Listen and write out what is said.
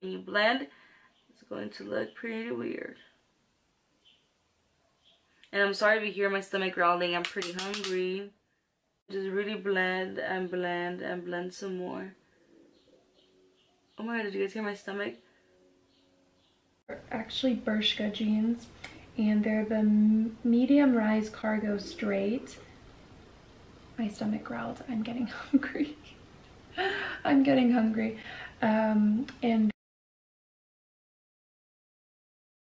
When you blend, it's going to look pretty weird. And I'm sorry if you hear my stomach growling. I'm pretty hungry. Just really blend and blend and blend some more. Oh my god, did you guys hear my stomach? Actually Bershka jeans, and they're the medium rise cargo straight. My stomach growled. I'm getting hungry. I'm getting hungry. And